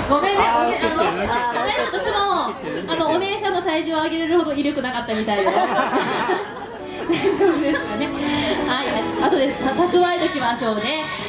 ごめんね、お姉さんの体重を上げれるほど威力なかったみたいで。大丈夫ですかね。はい、あとで蓄えときましょうね。